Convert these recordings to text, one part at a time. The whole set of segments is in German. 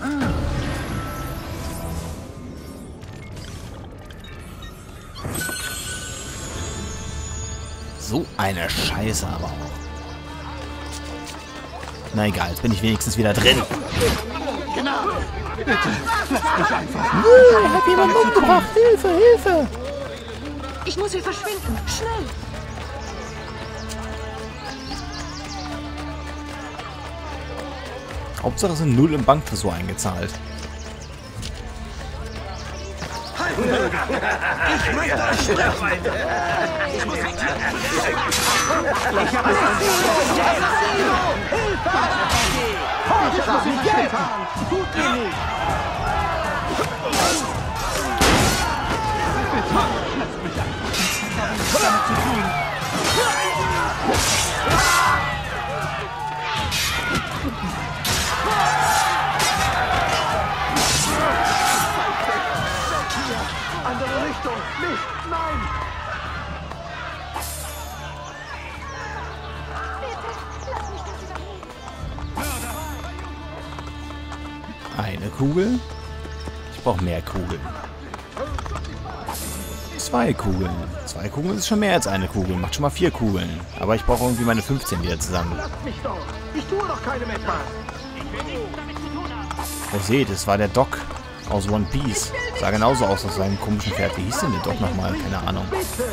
So eine Scheiße aber auch. Na egal, jetzt bin ich wenigstens wieder drin. Genau. Bitte, lasst mich einfach. Er hat jemanden umgebracht. Hilfe, Hilfe. Ich muss hier verschwinden. Schnell. Hauptsache sind 0 im Banktresor eingezahlt. Ich möchte das sterben. Ich muss weg. Ich habe es muss ich Geld haben. Tut mir nicht. Bitte, lass mich an. Ich habe nichts damit zu tun. Andere Richtung. Nicht. Nein. Eine Kugel. Ich brauche mehr Kugeln. 2 Kugeln. 2 Kugeln ist schon mehr als eine Kugel. Macht schon mal 4 Kugeln. Aber ich brauche irgendwie meine 15 wieder zusammen. Lasst mich doch. Ich tue doch keinem etwas. Oh, seht, es war der Doc aus One Piece. Sah genauso aus auf seinem komischen Pferd. Wie hieß denn der Doc nochmal? Keine Ahnung.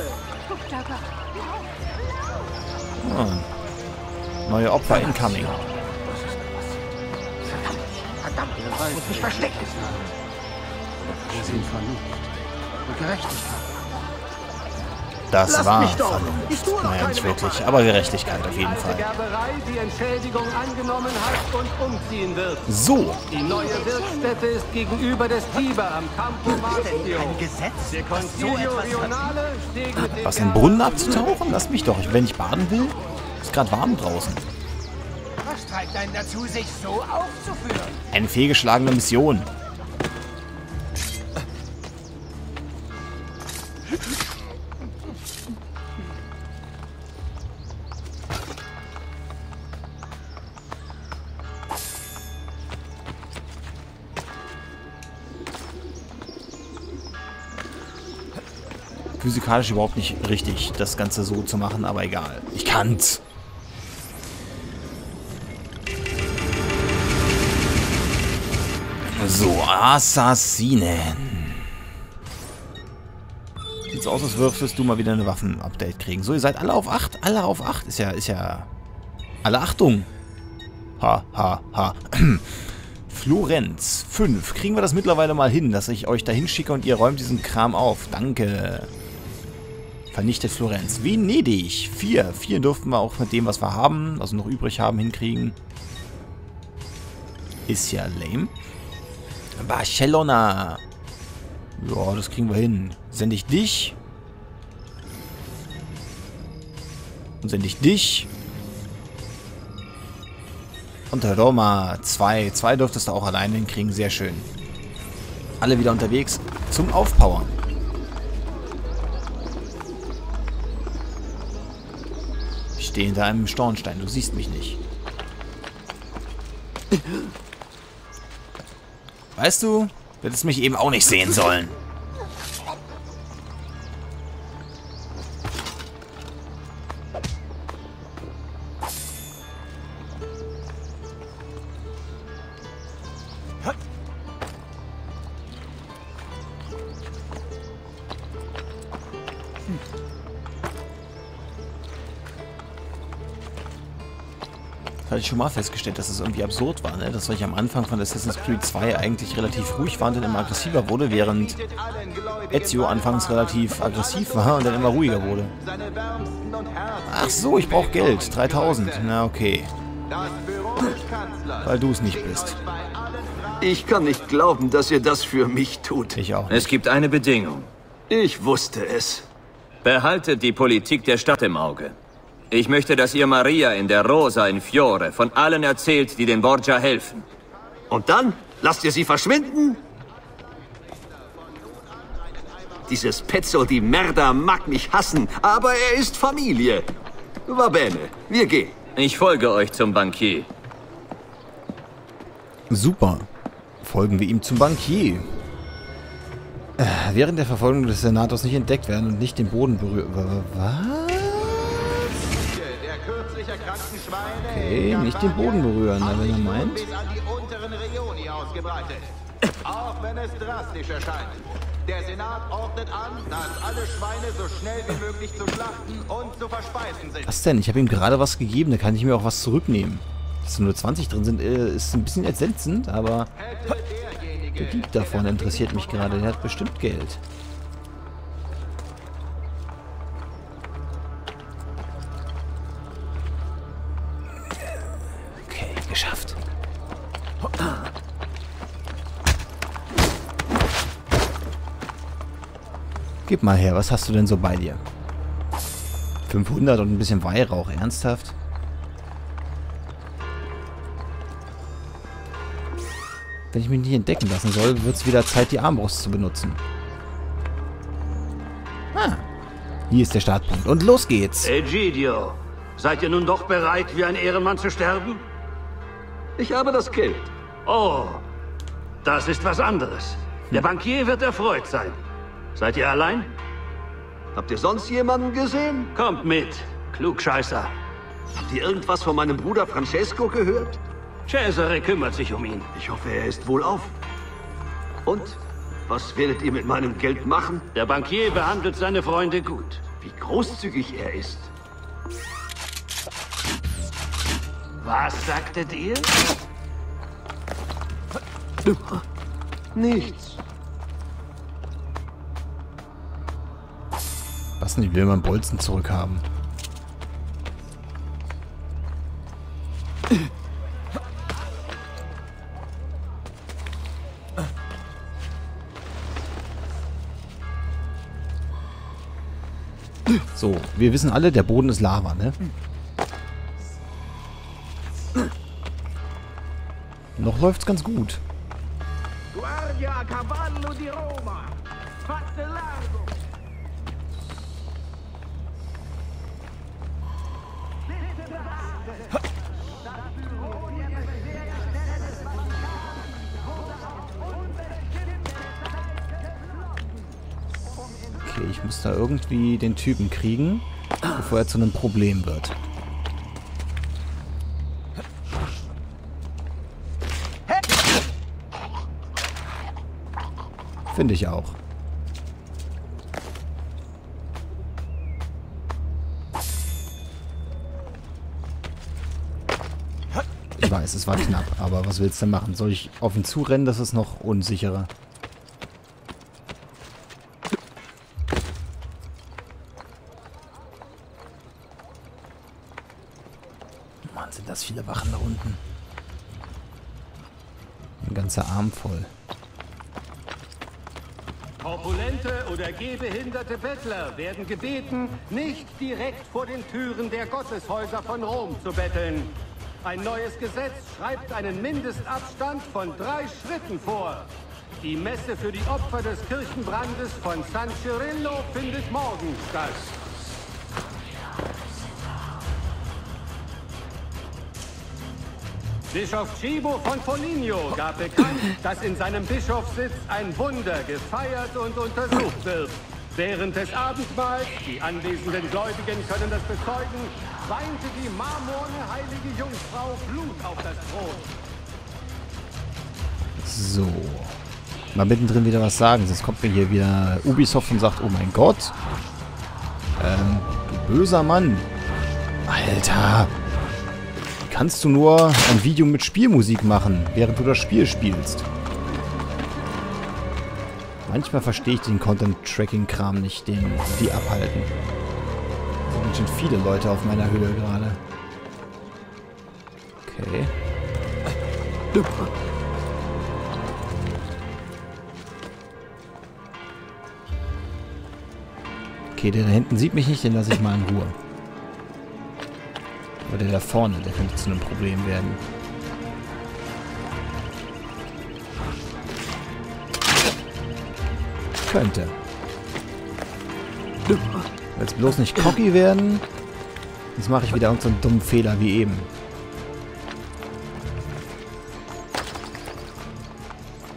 Oh. Neue Opfer incoming. Verdammt, ich muss mich verstecken. Wir sind Vernunft und Gerechtigkeit. Das Lass war mich doch. Vernunft. Ich tue doch Naja, keine nicht wirklich. Opfer. Aber Gerechtigkeit auf jeden Fall. Gerberei die Entschädigung angenommen hat und umziehen wird. So. Die neue Wirkstätte ist gegenüber des Tiber am Campo Marzio. Ein Gesetz, Der das so Concilio etwas Rionale steht mit dem Was, in den Brunnen abzutauchen? Lass mich doch. Wenn ich baden will, ist gerade warm draußen. Was treibt einen dazu, sich so aufzuführen? Eine fehlgeschlagene Mission. Physikalisch überhaupt nicht richtig, das Ganze so zu machen, aber egal. Ich kann's. So, Assassinen. Sieht so aus, als würdest du mal wieder eine Waffen-Update kriegen. So, ihr seid alle auf 8. Alle auf 8. Ist ja... Alle Achtung. Ha, ha, ha. Florenz. 5. Kriegen wir das mittlerweile mal hin, dass ich euch dahin schicke und ihr räumt diesen Kram auf. Danke. Vernichtet Florenz. Venedig. 4. 4 dürften wir auch mit dem, was wir haben, also noch übrig haben, hinkriegen. Ist ja lame. Barcelona. Ja, das kriegen wir hin. Sende ich dich. Und sende ich dich. Und Roma. 2. 2 dürftest du auch alleine hinkriegen. Sehr schön. Alle wieder unterwegs zum Aufpowern. Ich stehe hinter einem Schornstein. Du siehst mich nicht. Weißt du, hättest mich eben auch nicht sehen sollen. Das hatte ich schon mal festgestellt, dass es irgendwie absurd war, ne? Dass ich am Anfang von Assassin's Creed 2 eigentlich relativ ruhig war und dann immer aggressiver wurde, während Ezio anfangs relativ aggressiv war und dann immer ruhiger wurde. Ach so, ich brauche Geld. 3000. Na okay. Weil du es nicht bist. Ich kann nicht glauben, dass ihr das für mich tut. Ich auch nicht. Es gibt eine Bedingung. Ich wusste es. Behaltet die Politik der Stadt im Auge. Ich möchte, dass ihr Maria in der Rosa in Fiore von allen erzählt, die den Borgia helfen. Und dann lasst ihr sie verschwinden? Dieses Pezzo di Merda mag mich hassen, aber er ist Familie. Va bene, wir gehen. Ich folge euch zum Bankier. Super. Folgen wir ihm zum Bankier. Während der Verfolgung des Senators nicht entdeckt werden und nicht den Boden berühren. Was? Okay, nicht den Boden berühren, aber wenn er meint. Auch wenn es drastisch erscheint. Der Senat ordnet an, dass alle Schweine so schnell wie möglich zu schlachten und zu verspeisen sind. Was denn? Ich habe ihm gerade was gegeben, da kann ich mir auch was zurücknehmen. Dass nur 20 drin sind, ist ein bisschen entsetzend, aber der Dieb davon interessiert mich gerade. Der hat bestimmt Geld. Okay, geschafft. Gib mal her, was hast du denn so bei dir? 500 und ein bisschen Weihrauch, ernsthaft? Wenn ich mich nicht entdecken lassen soll, wird es wieder Zeit, die Armbrust zu benutzen. Ah, hier ist der Startpunkt. Und los geht's! Egidio, seid ihr nun doch bereit, wie ein Ehrenmann zu sterben? Ich habe das Geld. Oh, das ist was anderes. Der Bankier wird erfreut sein. Seid ihr allein? Habt ihr sonst jemanden gesehen? Kommt mit, Klugscheißer. Habt ihr irgendwas von meinem Bruder Francesco gehört? Cesare kümmert sich um ihn. Ich hoffe, er ist wohlauf. Und? Was werdet ihr mit meinem Geld machen? Der Bankier behandelt seine Freunde gut. Wie großzügig er ist. Was sagtet ihr? Nichts. Was denn? Ich will meinen Bolzen zurückhaben. So, wir wissen alle, der Boden ist Lava, ne? Noch läuft's ganz gut. Guardia a cavallo di Roma. Fate largo. Okay, ich muss da irgendwie den Typen kriegen, bevor er zu einem Problem wird. Finde ich auch. Ich weiß, es war knapp, aber was willst du denn machen? Soll ich auf ihn zurennen? Das ist noch unsicherer. Mann, sind das viele Wachen da unten. Ein ganzer Arm voll. Korpulente oder gehbehinderte Bettler werden gebeten, nicht direkt vor den Türen der Gotteshäuser von Rom zu betteln. Ein neues Gesetz schreibt einen Mindestabstand von 3 Schritten vor. Die Messe für die Opfer des Kirchenbrandes von San Cirillo findet morgen statt. Bischof Cibo von Foligno gab bekannt, dass in seinem Bischofssitz ein Wunder gefeiert und untersucht wird. Während des Abendmahls, die anwesenden Gläubigen können das bezeugen, weinte die marmorne heilige Jungfrau Blut auf das Brot. So. Mal mittendrin wieder was sagen, sonst kommt mir hier wieder Ubisoft und sagt, oh mein Gott. Du böser Mann. Alter. Wie kannst du nur ein Video mit Spielmusik machen, während du das Spiel spielst? Manchmal verstehe ich den Content-Tracking-Kram nicht, den die abhalten. Da sind schon viele Leute auf meiner Höhe gerade. Okay. Okay, der da hinten sieht mich nicht, den lasse ich mal in Ruhe. Aber der da vorne, der könnte zu einem Problem werden. Könnte. Jetzt bloß nicht cocky werden. Jetzt mache ich wieder irgendeinen so dummen Fehler wie eben.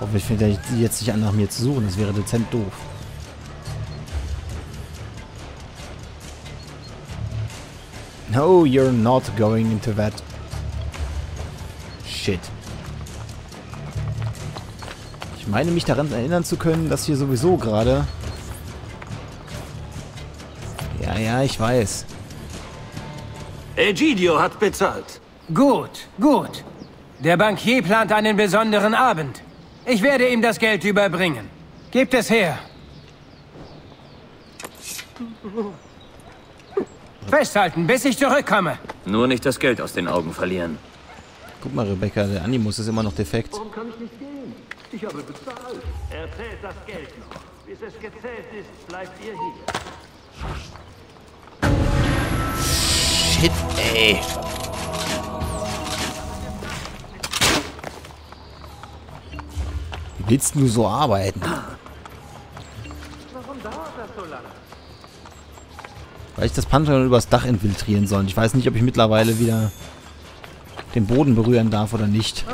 Hoffentlich fängt er jetzt nicht an, nach mir zu suchen. Das wäre dezent doof. No, you're not going into that. Shit. Ich meine, mich daran erinnern zu können, dass hier sowieso gerade... Ja, ich weiß. Egidio hat bezahlt. Gut, gut. Der Bankier plant einen besonderen Abend. Ich werde ihm das Geld überbringen. Gebt es her. Festhalten, bis ich zurückkomme. Nur nicht das Geld aus den Augen verlieren. Guck mal, Rebecca, der Animus ist immer noch defekt. Warum kann ich nicht gehen? Ich habe bezahlt. Er zählt das Geld noch. Bis es gezählt ist, bleibt ihr hier. Shit, ey. Wie willst du so arbeiten? Warum dauert das so lange? Weil ich das Pantheon übers Dach infiltrieren soll. Ich weiß nicht, ob ich mittlerweile wieder den Boden berühren darf oder nicht.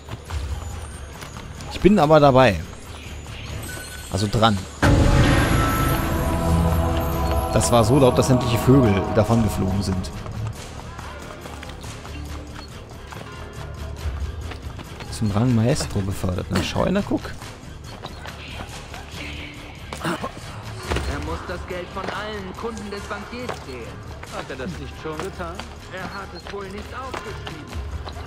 Ich bin aber dabei. Also dran. Das war so laut, dass sämtliche Vögel davon geflogen sind. Zum Rang Maestro befördert. Na, schau einer, guck. Er muss das Geld von allen Kunden des Bankiers stehlen. Hat er das nicht schon getan? Er hat es wohl nicht aufgeschrieben.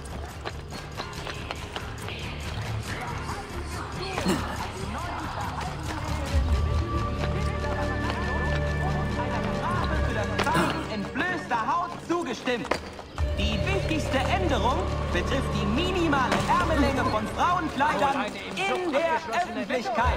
Entblößter Haut zugestimmt. Die wichtigste Änderung betrifft die minimale Ärmellänge von Frauenkleidern in der Öffentlichkeit.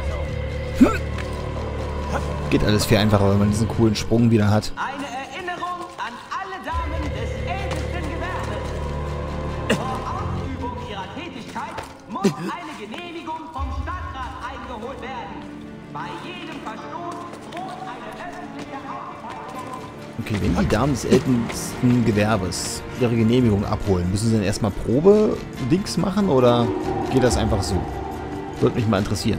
Geht alles viel einfacher, wenn man diesen coolen Sprung wieder hat. Eine Erinnerung an alle Damen des ältesten Gewerbes. Vor Ausübung ihrer Tätigkeit muss eine Genehmigung vom Stadtrat eingeholt werden. Bei jedem Verstoß droht eine öffentliche Aufzeichnung. Okay, wenn die Damen des ältesten Gewerbes ihre Genehmigung abholen, müssen sie dann erstmal Probe-Dings machen oder geht das einfach so? Würde mich mal interessieren.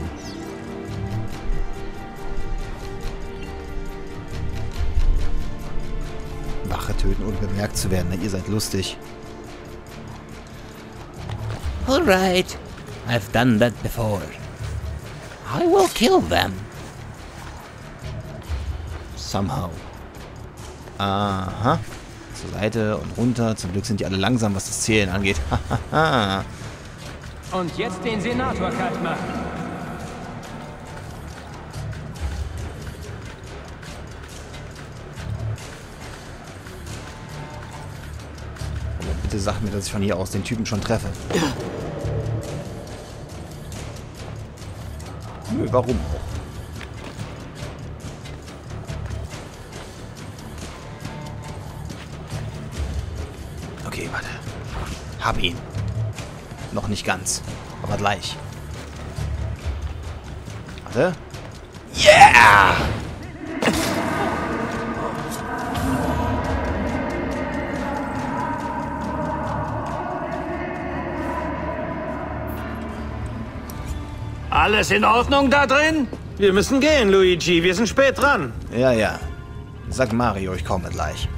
Wache töten, ohne bemerkt zu werden. Na, ihr seid lustig. Alright. I've done that before. I will kill them. Somehow. Aha. Zur Seite und runter. Zum Glück sind die alle langsam, was das Zählen angeht. Hahaha. Und jetzt den Senator-Cut machen. Aber bitte sag mir, dass ich von hier aus den Typen schon treffe. Nö, warum auch? Okay, warte. Hab ihn. Noch nicht ganz, aber gleich. Warte. Yeah! Alles in Ordnung da drin? Wir müssen gehen, Luigi. Wir sind spät dran. Ja, ja. Sag Mario, ich komme gleich.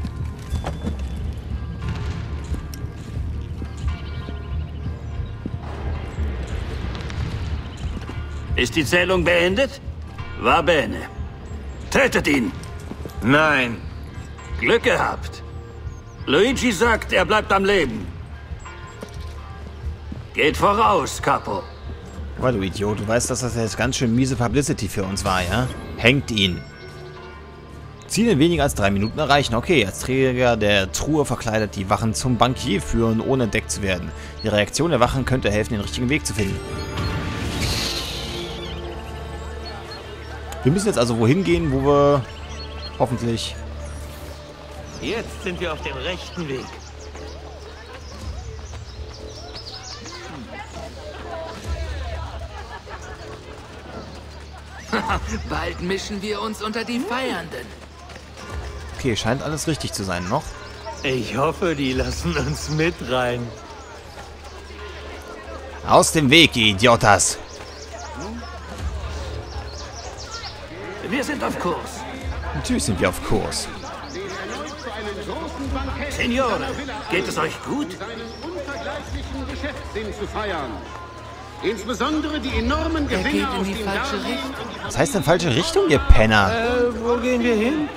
Ist die Zählung beendet? Va bene. Tötet ihn. Nein. Glück gehabt. Luigi sagt, er bleibt am Leben. Geht voraus, Capo. Aber du Idiot, du weißt, dass das jetzt ganz schön miese Publicity für uns war, ja? Hängt ihn. Ziel in weniger als 3 Minuten erreichen. Okay, als Träger der Truhe verkleidet die Wachen zum Bankier führen, ohne entdeckt zu werden. Die Reaktion der Wachen könnte helfen, den richtigen Weg zu finden. Wir müssen jetzt also wohin gehen, wo wir hoffentlich... Jetzt sind wir auf dem rechten Weg. Bald mischen wir uns unter die Feiernden. Okay, scheint alles richtig zu sein noch. Ich hoffe, die lassen uns mit rein. Aus dem Weg, ihr Idiotas! Wir sind auf Kurs. Natürlich sind wir auf Kurs. Signore, geht es euch gut? Unvergleichlichen Geschäftssinn zu feiern. Insbesondere die enormen Gewinne aus den Darlehen. Was heißt denn falsche Richtung, ihr Penner? Wo gehen wir hin?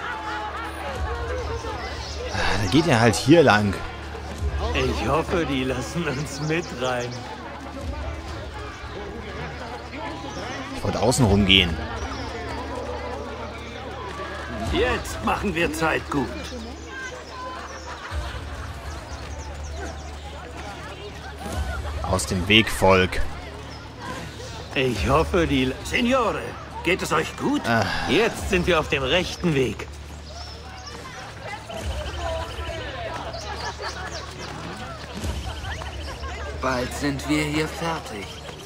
Da geht ihr halt hier lang. Ich hoffe, die lassen uns mit rein. Ich wollte außen rumgehen. Jetzt machen wir Zeit gut. Aus dem Weg, Volk. Ich hoffe, die... Signore, geht es euch gut? Jetzt sind wir auf dem rechten Weg. Bald sind wir hier fertig.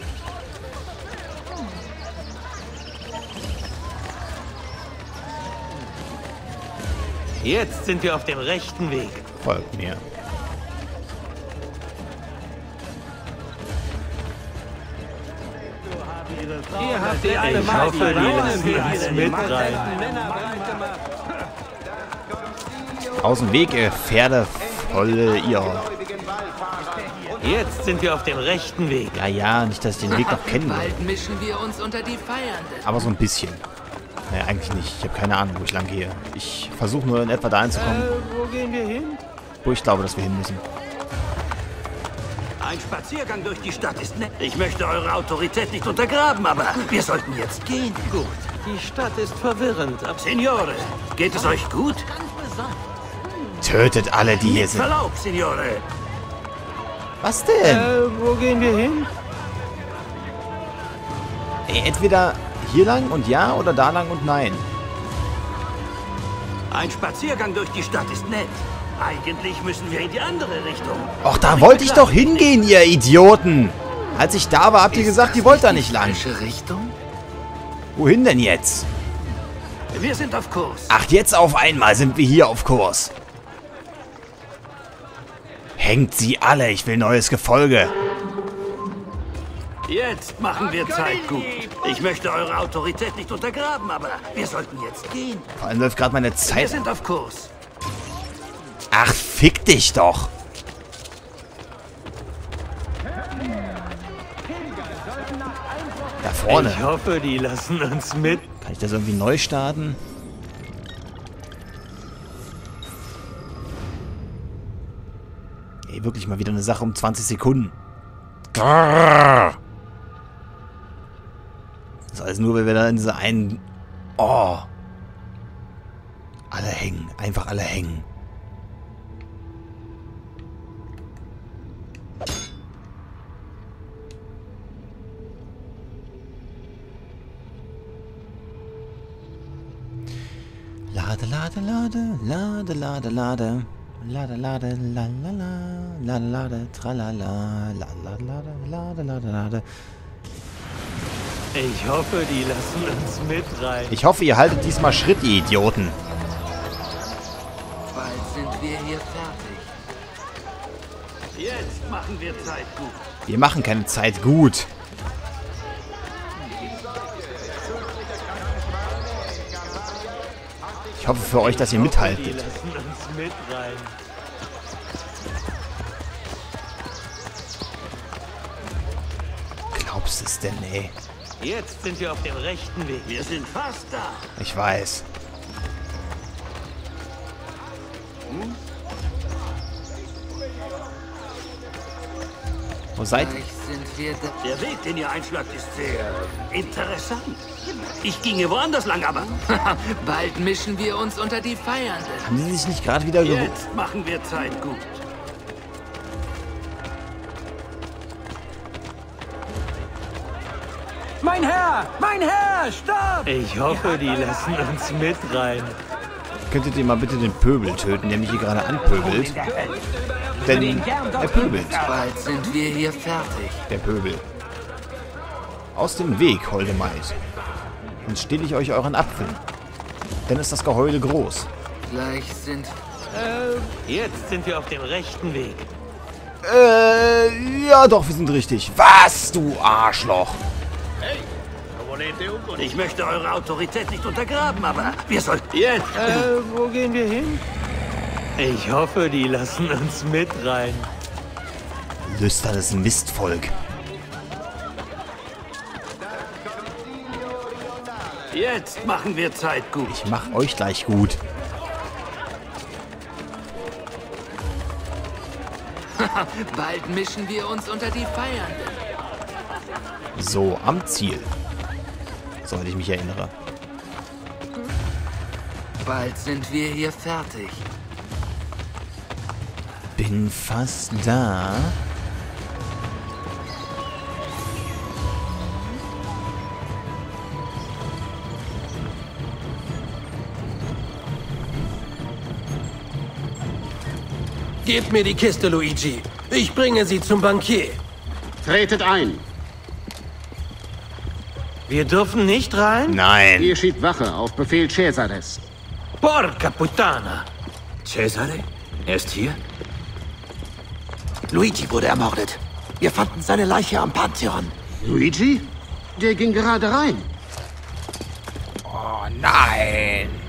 Jetzt sind wir auf dem rechten Weg. Folgt mir. Hier habt ihr alle ich hoffe, die lassen uns mit rein. Aus dem Weg, ihr Pferdevolle, ihr. Jetzt sind wir auf dem rechten Weg. Ja, ja, nicht, dass ich den Weg noch kennen will. Bald mischen wir uns unter die Feiernden. Aber so ein bisschen. Naja, eigentlich nicht. Ich habe keine Ahnung, wo ich lang gehe. Ich versuche nur in etwa dahin zu kommen, Wo gehen wir hin? wo ich glaube, dass wir hin müssen. Ein Spaziergang durch die Stadt ist nett. Ich möchte eure Autorität nicht untergraben, aber wir sollten jetzt gehen. Gut. Die Stadt ist verwirrend. Signore, geht es euch gut? Tötet alle, die hier Mit sind. Verlaub, Signore. Was denn? Wo gehen wir hin? Ey, entweder hier lang und ja oder da lang und nein. Ein Spaziergang durch die Stadt ist nett. Eigentlich müssen wir in die andere Richtung. Och, da wollte ich doch hingehen, ihr Idioten. Als ich da war, habt ihr gesagt, ihr wollt da nicht lang. Falsche Richtung? Wohin denn jetzt? Wir sind auf Kurs. Ach, jetzt auf einmal sind wir hier auf Kurs. Hängt sie alle, ich will neues Gefolge. Jetzt machen wir Zeit gut. Ich möchte eure Autorität nicht untergraben, aber wir sollten jetzt gehen. Vor allem läuft gerade meine Wir Zeit. sind auf Kurs. Ach, fick dich doch. Da vorne. Ich hoffe, die lassen uns mit. Kann ich das irgendwie neu starten? Ey, wirklich mal wieder eine Sache um 20 Sekunden. Das ist alles nur, weil wir da in dieser einen... Oh. Alle hängen. Einfach alle hängen. Lade, lade, lade, lade, lade, lade. Lade, lade, la la la, lade, lade, tralala, lade, lade, lade, lade, lade. Ich hoffe, die lassen uns mit rein. Ich hoffe, ihr haltet diesmal Schritt, ihr Idioten. Bald sind wir hier fertig. Jetzt machen wir Zeit gut. Wir machen keine Zeit gut. Ich hoffe für euch, dass ihr Die mithaltet. lassen uns mit rein. Glaubst du es denn, ey? Jetzt sind wir auf dem rechten Weg. Wir sind fast da. Ich weiß. Wo seid ihr? Gleich sind wir da. Der Weg, den ihr einschlagt, ist sehr interessant. Ich ginge woanders lang, aber Bald mischen wir uns unter die Feiernden. Haben die sich nicht gerade wieder geholt? jetzt machen wir Zeit gut. Mein Herr! Mein Herr! Stopp! Ich hoffe, die lassen uns mit rein. Könntet ihr mal bitte den Pöbel töten, der mich hier gerade anpöbelt? Denn er pöbelt. Bald sind wir hier fertig. Der Pöbel. Aus dem Weg, holde Maid. Dann stehle ich euch euren Apfel. Dann ist das Geheule groß. Gleich sind... Jetzt sind wir auf dem rechten Weg. Ja doch, wir sind richtig. Was, du Arschloch? Ich möchte eure Autorität nicht untergraben, aber wir sollten jetzt... Wo gehen wir hin? Ich hoffe, die lassen uns mit rein. Lüsternes Mistvolk. Jetzt machen wir Zeit gut. Ich mach euch gleich gut. Bald mischen wir uns unter die Feiernden. So, am Ziel. Soweit ich mich erinnere. Bald sind wir hier fertig. Bin fast da. Gebt mir die Kiste, Luigi. Ich bringe sie zum Bankier. Tretet ein. Wir dürfen nicht rein? Nein. Hier schiebt Wache auf Befehl Cesares. Porca puttana. Cesare? Er ist hier? Luigi wurde ermordet. Wir fanden seine Leiche am Pantheon. Luigi? Der ging gerade rein. Oh nein.